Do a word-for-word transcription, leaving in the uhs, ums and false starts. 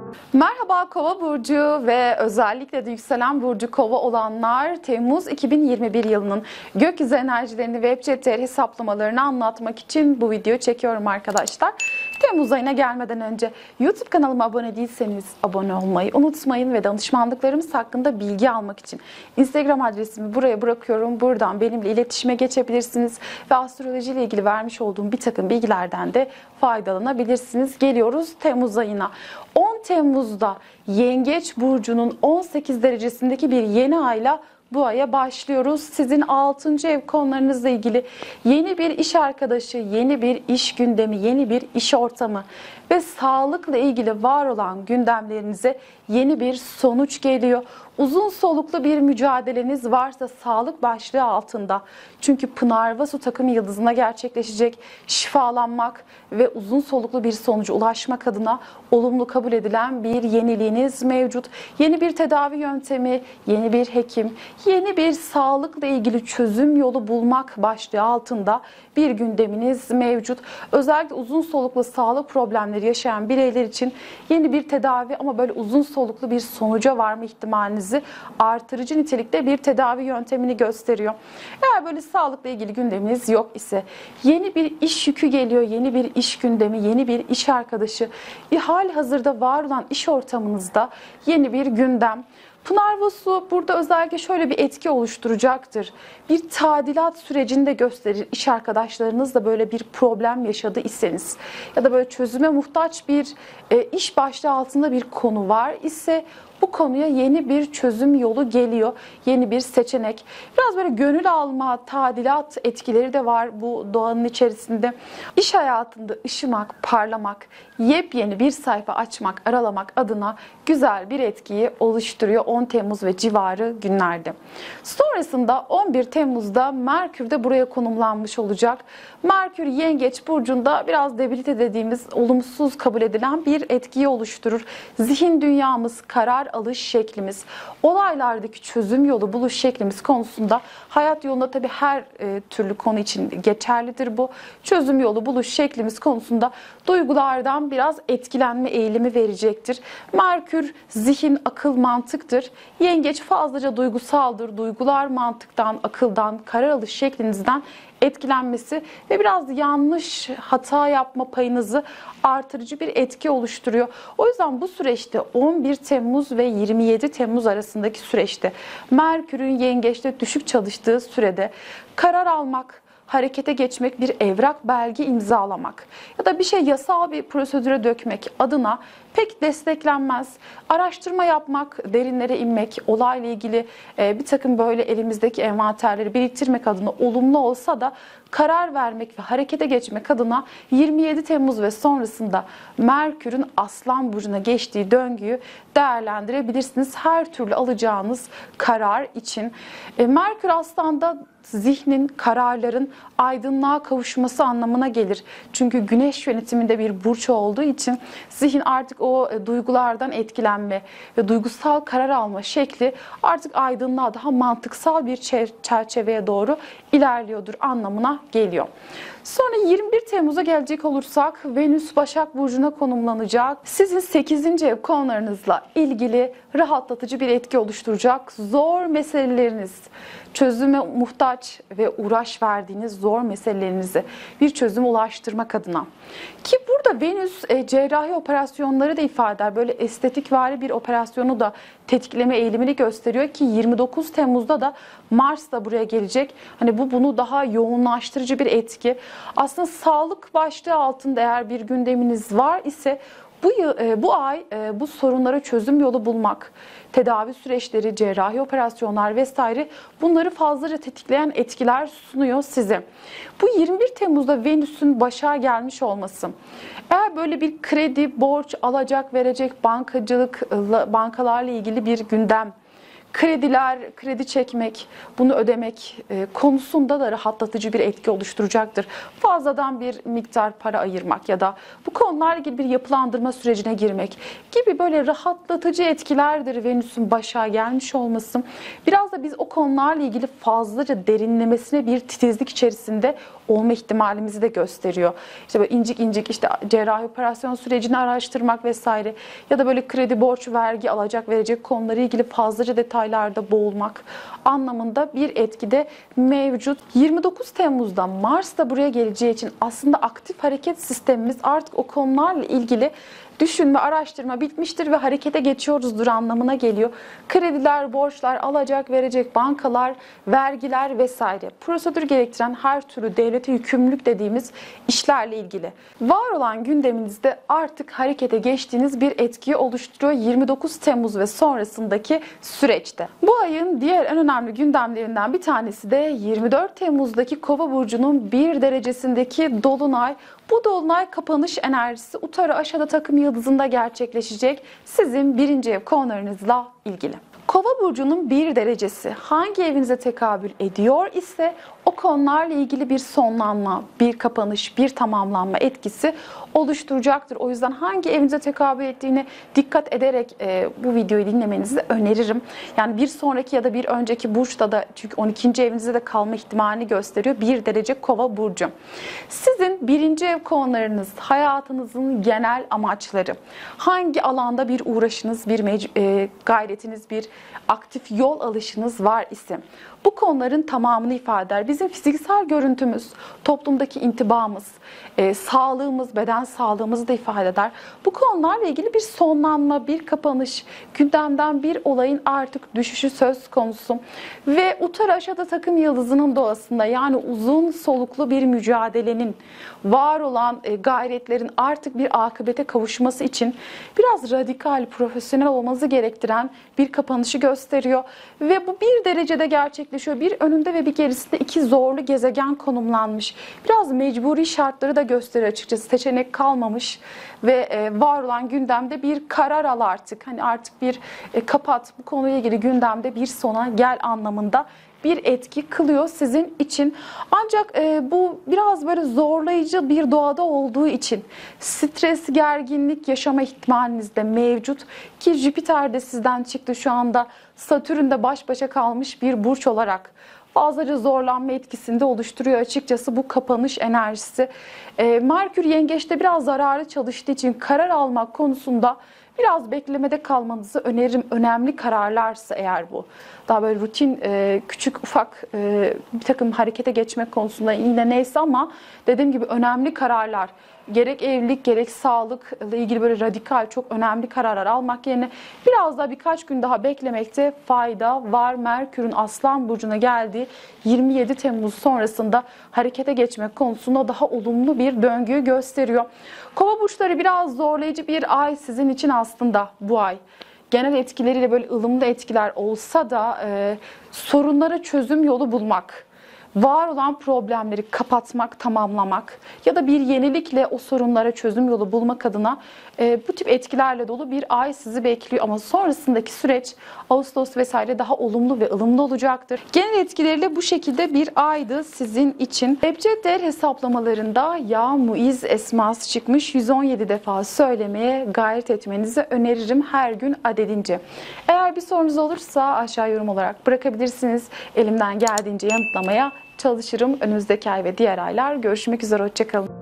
Merhaba Kova burcu ve özellikle de yükselen burcu Kova olanlar, Temmuz iki bin yirmi bir yılının gökyüzü enerjilerini ve Webcepter hesaplamalarını anlatmak için bu videoyu çekiyorum arkadaşlar. Temmuz ayına gelmeden önce YouTube kanalıma abone değilseniz abone olmayı unutmayın ve danışmanlıklarımız hakkında bilgi almak için Instagram adresimi buraya bırakıyorum. Buradan benimle iletişime geçebilirsiniz ve astroloji ile ilgili vermiş olduğum bir takım bilgilerden de faydalanabilirsiniz. Geliyoruz Temmuz ayına. on Temmuz'da Yengeç burcunun on sekiz derecesindeki bir yeni ayla bu aya başlıyoruz. Sizin altıncı ev konularınızla ilgili yeni bir iş arkadaşı, yeni bir iş gündemi, yeni bir iş ortamı ve sağlıkla ilgili var olan gündemlerinize yeni bir sonuç geliyor. Uzun soluklu bir mücadeleniz varsa sağlık başlığı altında. Çünkü Pınar Vasu takım yıldızına gerçekleşecek şifalanmak ve uzun soluklu bir sonuca ulaşmak adına olumlu kabul edilen bir yeniliğiniz mevcut. Yeni bir tedavi yöntemi, yeni bir hekim, yeni bir sağlıkla ilgili çözüm yolu bulmak başlığı altında bir gündeminiz mevcut. Özellikle uzun soluklu sağlık problemleri yaşayan bireyler için yeni bir tedavi ama böyle uzun soluklu bir sonuca varma ihtimalinizi artırıcı nitelikte bir tedavi yöntemini gösteriyor. Eğer böyle sağlıkla ilgili gündeminiz yok ise yeni bir iş yükü geliyor, yeni bir iş gündemi, yeni bir iş arkadaşı, hali hazırda var olan iş ortamınızda yeni bir gündem. Pınar Vasu burada özellikle şöyle bir etki oluşturacaktır. Bir tadilat sürecinde gösterir. İş arkadaşlarınızla böyle bir problem yaşadı iseniz ya da böyle çözüme muhtaç bir e, iş başlığı altında bir konu var ise bu konuya yeni bir çözüm yolu geliyor. Yeni bir seçenek. Biraz böyle gönül alma, tadilat etkileri de var bu doğanın içerisinde. İş hayatında ışımak, parlamak, yepyeni bir sayfa açmak, aralamak adına güzel bir etkiyi oluşturuyor on Temmuz ve civarı günlerde. Sonrasında on bir Temmuz'da Merkür de buraya konumlanmış olacak. Merkür Yengeç burcunda biraz debilite dediğimiz olumsuz kabul edilen bir etkiyi oluşturur. Zihin dünyamız, karar alış şeklimiz, olaylardaki çözüm yolu buluş şeklimiz konusunda hayat yolunda tabii her e, türlü konu için geçerlidir bu. Çözüm yolu buluş şeklimiz konusunda duygulardan biraz etkilenme eğilimi verecektir. Merkür zihin, akıl, mantıktır. Yengeç fazlaca duygusaldır. Duygular mantıktan, akıldan, karar alış şeklinizden etkilenmesi ve biraz yanlış hata yapma payınızı artırıcı bir etki oluşturuyor. O yüzden bu süreçte on bir Temmuz ve yirmi yedi Temmuz arasındaki süreçte Merkür'ün Yengeç'te düşük çalıştığı sürede karar almak, harekete geçmek, bir evrak belge imzalamak ya da bir şey yasal bir prosedüre dökmek adına pek desteklenmez. Araştırma yapmak, derinlere inmek, olayla ilgili bir takım böyle elimizdeki envanterleri biriktirmek adına olumlu olsa da karar vermek ve harekete geçmek adına yirmi yedi Temmuz ve sonrasında Merkür'ün Aslan burcuna geçtiği döngüyü değerlendirebilirsiniz. Her türlü alacağınız karar için. Merkür Aslan'da zihnin, kararların aydınlığa kavuşması anlamına gelir. Çünkü güneş yönetiminde bir burç olduğu için zihin artık o duygulardan etkilenme ve duygusal karar alma şekli artık aydınlığa, daha mantıksal bir çerçeveye doğru ilerliyordur anlamına geliyor. Sonra yirmi bir Temmuz'a gelecek olursak Venüs Başak Burcu'na konumlanacak. Sizin sekizinci ev konularınızla ilgili rahatlatıcı bir etki oluşturacak. Zor meseleleriniz, çözüme muhtaç ve uğraş verdiğiniz zor meselelerinizi bir çözüm ulaştırmak adına. Ki burada Venüs e, cerrahi operasyonları da ifade eder. Böyle estetikvari bir operasyonu da tetikleme eğilimini gösteriyor ki yirmi dokuz Temmuz'da da Mars da buraya gelecek. Hani bu bunu daha yoğunlaştırıcı bir etki. Aslında sağlık başlığı altında eğer bir gündeminiz var ise bu, bu ay bu sorunlara çözüm yolu bulmak, tedavi süreçleri, cerrahi operasyonlar vesaire bunları fazlaca tetikleyen etkiler sunuyor size. Bu yirmi bir Temmuz'da Venüs'ün Başak'a gelmiş olması, eğer böyle bir kredi, borç, alacak, verecek, bankacılık, bankalarla ilgili bir gündem, krediler, kredi çekmek, bunu ödemek e, konusunda da rahatlatıcı bir etki oluşturacaktır. Fazladan bir miktar para ayırmak ya da bu konularla ilgili bir yapılandırma sürecine girmek gibi böyle rahatlatıcı etkilerdir Venüs'ün başa gelmiş olması. Biraz da biz o konularla ilgili fazlaca derinlemesine bir titizlik içerisinde olma ihtimalimizi de gösteriyor. İşte böyle incik incik işte cerrahi operasyon sürecini araştırmak vesaire ya da böyle kredi, borç, vergi, alacak verecek konuları ilgili fazlaca detaylarda boğulmak anlamında bir etki de mevcut. yirmi dokuz Temmuz'da Mars da buraya geleceği için aslında aktif hareket sistemimiz artık o konularla ilgili düşünme, araştırma bitmiştir ve harekete geçiyoruzdur anlamına geliyor. Krediler, borçlar, alacak, verecek, bankalar, vergiler vesaire. Prosedür gerektiren her türlü devlete yükümlülük dediğimiz işlerle ilgili. Var olan gündeminizde artık harekete geçtiğiniz bir etkiyi oluşturuyor yirmi dokuz Temmuz ve sonrasındaki süreçte. Bu ayın diğer en önemli gündemlerinden bir tanesi de yirmi dört Temmuz'daki Kova burcunun bir derecesindeki dolunay. Bu dolunay kapanış enerjisi Uttara Aşada takım yıldızında gerçekleşecek sizin birinci ev konularınızla ilgili. Kova burcunun bir derecesi hangi evinize tekabül ediyor ise o konularla ilgili bir sonlanma, bir kapanış, bir tamamlanma etkisi oluşturacaktır. O yüzden hangi evinize tekabül ettiğine dikkat ederek e, bu videoyu dinlemenizi öneririm. Yani bir sonraki ya da bir önceki burçta da çünkü on ikinci evinizde de kalma ihtimalini gösteriyor. Bir derece Kova burcu. Sizin birinci ev konularınız, hayatınızın genel amaçları, hangi alanda bir uğraşınız, bir e, gayretiniz, bir aktif yol alışınız var ise bu konuların tamamını ifade eder. Bizim fiziksel görüntümüz, toplumdaki intibamız, e, sağlığımız, beden sağlığımızı da ifade eder. Bu konularla ilgili bir sonlanma, bir kapanış, gündemden bir olayın artık düşüşü söz konusu. Ve Uttara Aşada takım yıldızının doğasında yani uzun soluklu bir mücadelenin, var olan e, gayretlerin artık bir akıbete kavuşması için biraz radikal, profesyonel olmanızı gerektiren bir kapanışı gösteriyor. Ve bu bir derecede gerçekleşiyor. Bir önünde ve bir gerisinde iki zorlu gezegen konumlanmış. Biraz mecburi şartları da gösteriyor açıkçası. Seçenek kalmamış ve e, var olan gündemde bir karar al artık. Hani artık bir e, kapat bu konuyla ilgili gündemde bir sona gel anlamında bir etki kılıyor sizin için. Ancak e, bu biraz böyle zorlayıcı bir doğada olduğu için stres, gerginlik yaşama ihtimaliniz de mevcut. Ki Jüpiter de sizden çıktı şu anda. Satürn de baş başa kalmış bir burç olarak fazlaca zorlanma etkisinde oluşturuyor açıkçası bu kapanış enerjisi. E, Merkür Yengeç'te biraz zararlı çalıştığı için karar almak konusunda biraz beklemede kalmanızı öneririm. Önemli kararlarsa eğer bu. Daha böyle rutin, e, küçük, ufak e, bir takım harekete geçmek konusunda yine neyse ama dediğim gibi önemli kararlar. Gerek evlilik gerek sağlıkla ilgili böyle radikal çok önemli kararlar almak yerine biraz daha birkaç gün daha beklemekte fayda var. Merkür'ün Aslan Burcu'na geldiği yirmi yedi Temmuz sonrasında harekete geçmek konusunda daha olumlu bir döngüyü gösteriyor. Kova burçları biraz zorlayıcı bir ay sizin için aslında bu ay. Genel etkileriyle böyle ılımlı etkiler olsa da e, sorunlara çözüm yolu bulmak, var olan problemleri kapatmak, tamamlamak ya da bir yenilikle o sorunlara çözüm yolu bulmak adına e, bu tip etkilerle dolu bir ay sizi bekliyor. Ama sonrasındaki süreç Ağustos vesaire daha olumlu ve ılımlı olacaktır. Genel etkileriyle bu şekilde bir aydı sizin için. Ebced hesaplamalarında Ya Muiz esması çıkmış. yüz on yedi defa söylemeye gayret etmenizi öneririm her gün adedince. Eğer bir sorunuz olursa aşağı yorum olarak bırakabilirsiniz. Elimden geldiğince yanıtlamaya çalışırım. Önümüzdeki ay ve diğer aylar görüşmek üzere. Hoşçakalın.